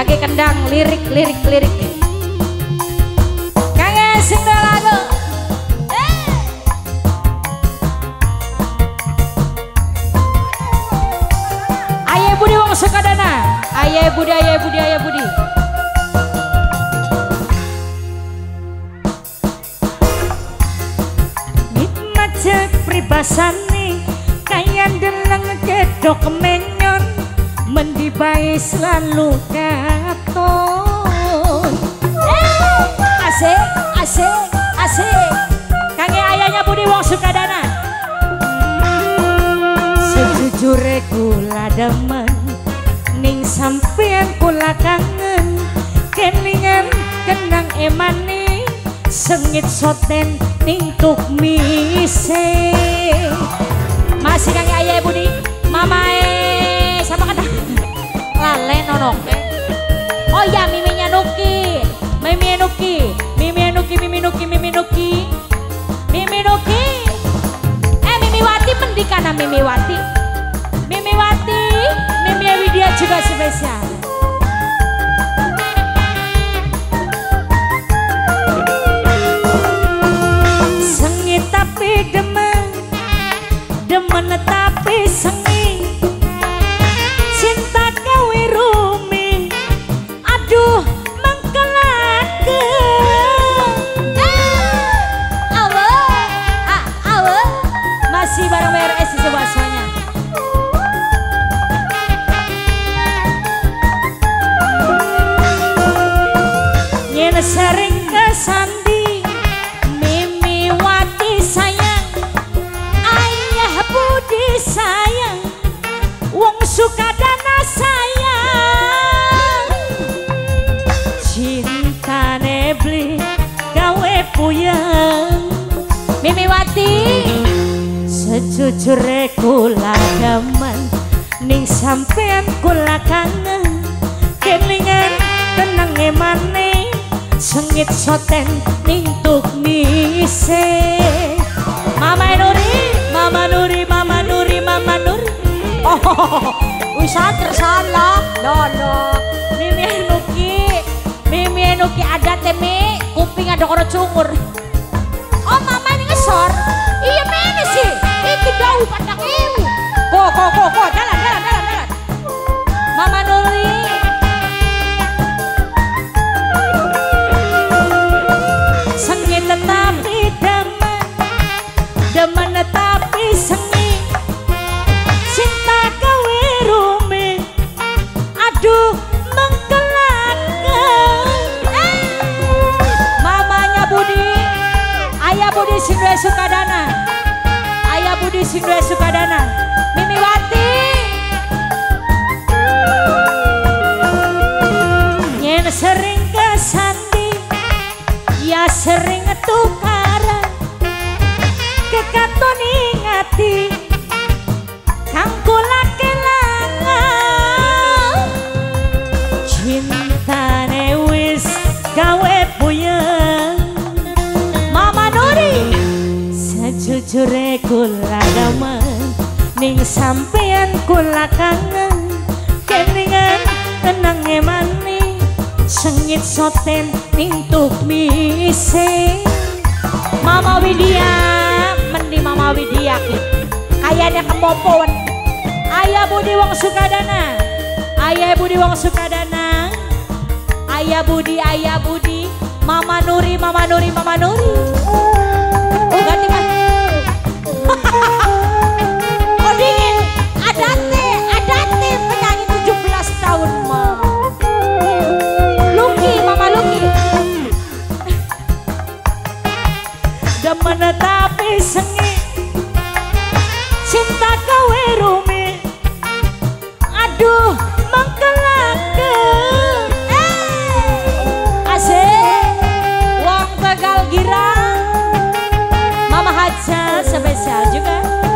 lagi kendang lirik kangen sing lagu Ayah Budi wong Sukadana Ayah Budi nikmat cek pribasane kaya deleng kedok menyon mendibai selalu katon asik kange ayahnya Budi wong Sukadana sejujure kula demen ning sampean kula kangen kelingan kenang emane sengit soten ning tuk mise masih kange ayah Budi mamae sama kata lale nonong oh ya miminya Nuki Mimi Wati mendikana Mimi Widya juga spesial sengit tapi demen tapi sengit cinta gawe rumi aduh mengkelake masih bareng WRS di sebasanya nyen sering kesandi Mimi Wati sayang ayah Budi sayang wong Sukadana sayang cinta nebli gawe puyeng Mimi Wati sejujure kula demen ning sampean kula kangen kelingan tenang emane sengit soten ning tuk mise Mama Nuri oh usah tersalah no Mimi Nuki ada temi kuping ada kono cungur oh mama ini ngesor iya mana sih iki jauh pandang ibu kok jalan Mama Nuri sengit tetapi demen tetapi sengit cinta gawe rumi aduh mengkelake mamanya Budi ayah Budi Sindwe Sukadana Mimi Wati nyen sering kesandi ya sering tukaran kekaton ingati kang kula kelangan cintane wis gawe puyeng Mama Nuri sejujure kula demen ning sampean kula kangen kelingan tenang emane sengit soten ning tuk mise Mama Widya kayaknya kemopon ayah Budi wong Sukadana ayah Budi Mama Nuri ganti kan oh dingin adate penyanyi 17 tahun Mama Luki demen tapi sengit cinta gawe rumi aduh mengkelake asik wong Tegal girang Mama Haja spesial juga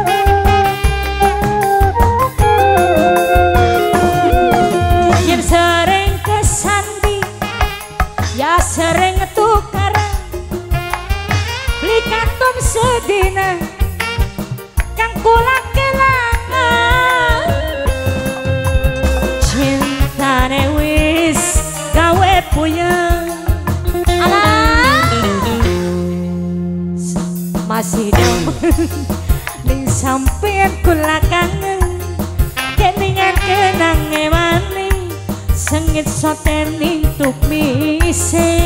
yang sering kesandi ya sering tukaran beli karton sedina kang kula kelangan cintane wis goyang. Alah masih demen ning sampean kula kangen keningan kenange maning sengit soten ning tuk mise.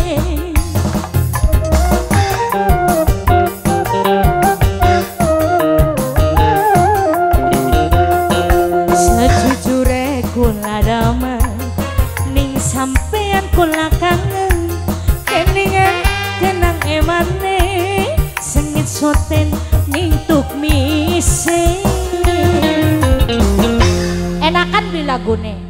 Sejujure kula demen ning sampean kula kangen keningan kenang emane sengit soten ning tuk mise. Enakan beli lagune